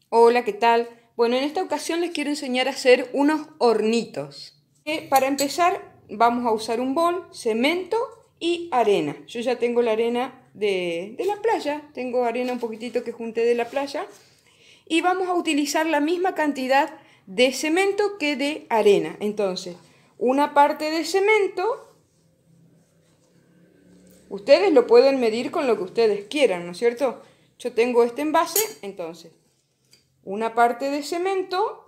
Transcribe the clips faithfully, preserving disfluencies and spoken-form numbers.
Hola, ¿qué tal? Bueno, en esta ocasión les quiero enseñar a hacer unos hornitos. Eh, para empezar vamos a usar un bol, cemento y arena. Yo ya tengo la arena de, de la playa, tengo arena un poquitito que junté de la playa. Y vamos a utilizar la misma cantidad de cemento que de arena. Entonces, una parte de cemento, ustedes lo pueden medir con lo que ustedes quieran, ¿no es cierto? Yo tengo este envase, entonces, una parte de cemento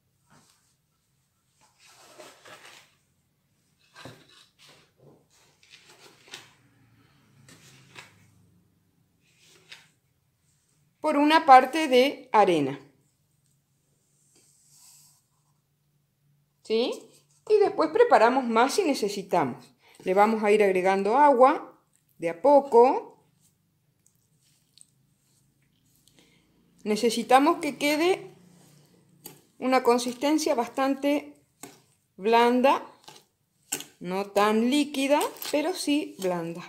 por una parte de arena. ¿Sí? Y después preparamos más si necesitamos. Le vamos a ir agregando agua de a poco. Necesitamos que quede una consistencia bastante blanda, no tan líquida, pero sí blanda.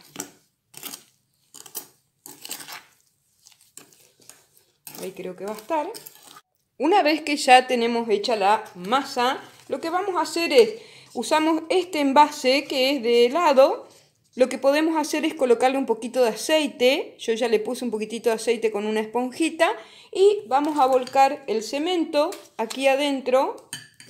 Ahí creo que va a estar. Una vez que ya tenemos hecha la masa, lo que vamos a hacer es, usamos este envase que es de helado. Lo que podemos hacer es colocarle un poquito de aceite. Yo ya le puse un poquitito de aceite con una esponjita. Y vamos a volcar el cemento aquí adentro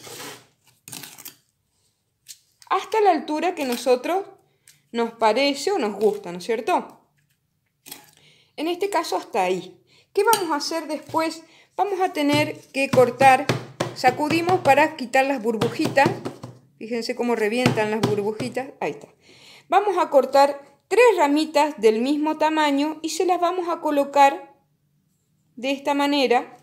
hasta la altura que nosotros nos parece o nos gusta, ¿no es cierto? En este caso hasta ahí. ¿Qué vamos a hacer después? Vamos a tener que cortar, sacudimos para quitar las burbujitas. Fíjense cómo revientan las burbujitas. Ahí está. Vamos a cortar tres ramitas del mismo tamaño y se las vamos a colocar de esta manera.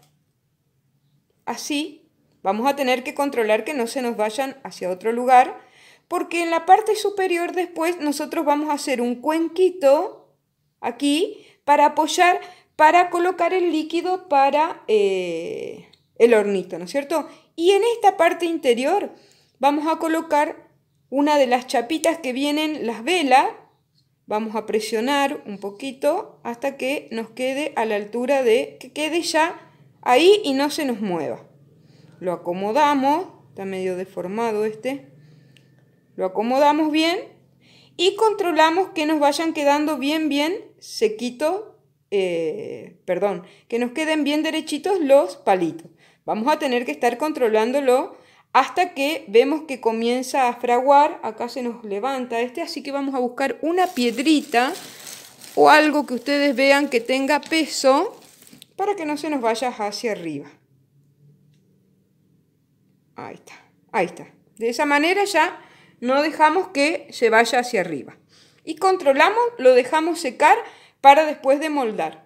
Así. Vamos a tener que controlar que no se nos vayan hacia otro lugar, porque en la parte superior después nosotros vamos a hacer un cuenquito aquí para apoyar, para colocar el líquido para eh, el hornito, ¿no es cierto? Y en esta parte interior vamos a colocar una de las chapitas que vienen, las velas. Vamos a presionar un poquito hasta que nos quede a la altura de que quede ya ahí y no se nos mueva. Lo acomodamos, está medio deformado este. Lo acomodamos bien y controlamos que nos vayan quedando bien, bien sequitos, eh, perdón, que nos queden bien derechitos los palitos. Vamos a tener que estar controlándolo hasta que vemos que comienza a fraguar. Acá se nos levanta este, así que vamos a buscar una piedrita o algo que ustedes vean que tenga peso para que no se nos vaya hacia arriba. Ahí está, ahí está. De esa manera ya no dejamos que se vaya hacia arriba. Y controlamos, lo dejamos secar para después de moldar.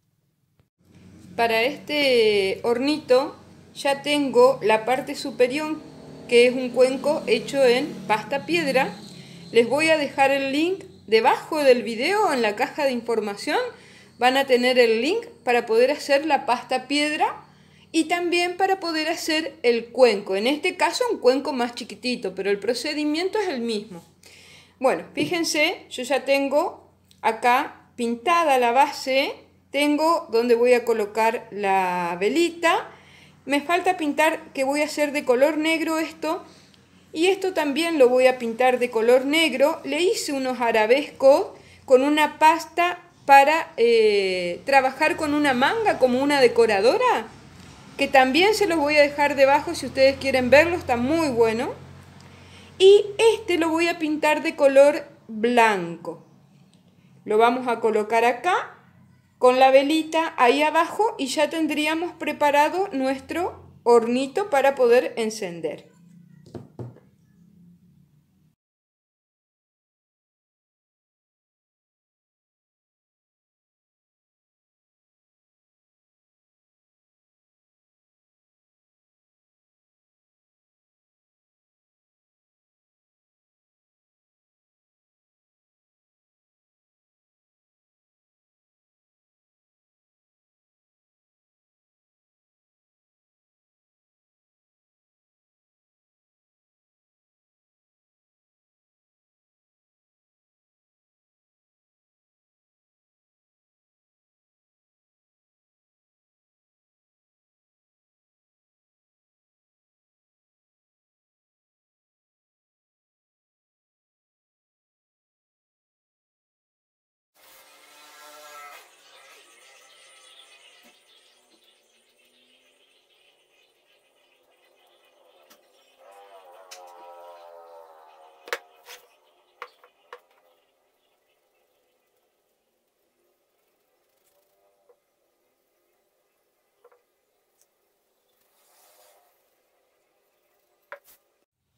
Para este hornito ya tengo la parte superior, que es un cuenco hecho en pasta piedra. Les voy a dejar el link debajo del video en la caja de información. Van a tener el link para poder hacer la pasta piedra y también para poder hacer el cuenco. En este caso un cuenco más chiquitito, pero el procedimiento es el mismo. Bueno, fíjense, yo ya tengo acá pintada la base, tengo donde voy a colocar la velita. Me falta pintar, que voy a hacer de color negro esto, y esto también lo voy a pintar de color negro. Le hice unos arabescos con una pasta para eh, trabajar con una manga como una decoradora, que también se los voy a dejar debajo si ustedes quieren verlo, está muy bueno. Y este lo voy a pintar de color blanco. Lo vamos a colocar acá con la velita ahí abajo y ya tendríamos preparado nuestro hornito para poder encender.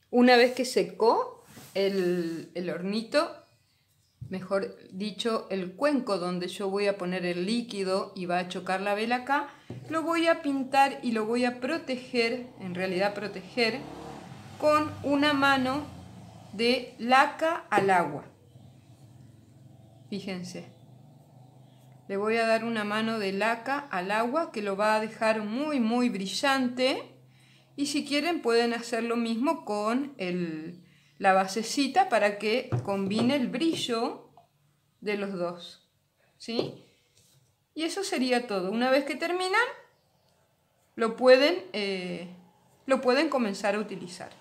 Una vez que secó el, el hornito, mejor dicho, el cuenco donde yo voy a poner el líquido y va a chocar la vela acá, lo voy a pintar y lo voy a proteger, en realidad proteger, con una mano de laca al agua. Fíjense. Le voy a dar una mano de laca al agua que lo va a dejar muy muy brillante. Y si quieren pueden hacer lo mismo con el, la basecita para que combine el brillo de los dos, ¿sí? Y eso sería todo. Una vez que terminan, lo pueden, eh, lo pueden comenzar a utilizar.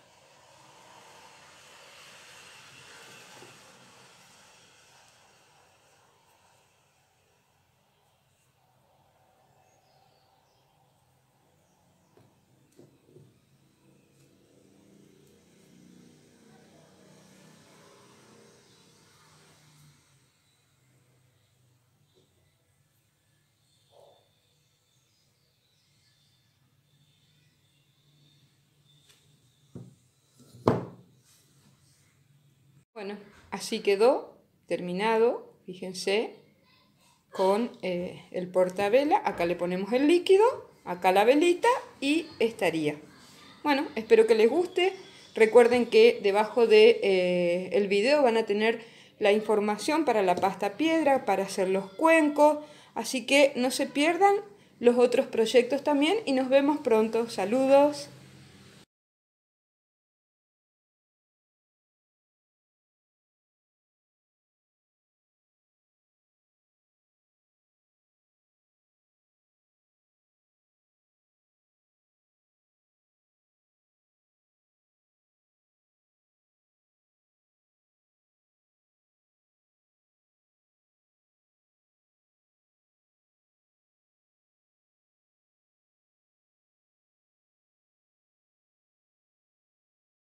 Bueno, así quedó terminado, fíjense, con eh, el portavela. Acá le ponemos el líquido, acá la velita y estaría. Bueno, espero que les guste. Recuerden que debajo de eh, el video van a tener la información para la pasta piedra, para hacer los cuencos. Así que no se pierdan los otros proyectos también y nos vemos pronto. Saludos.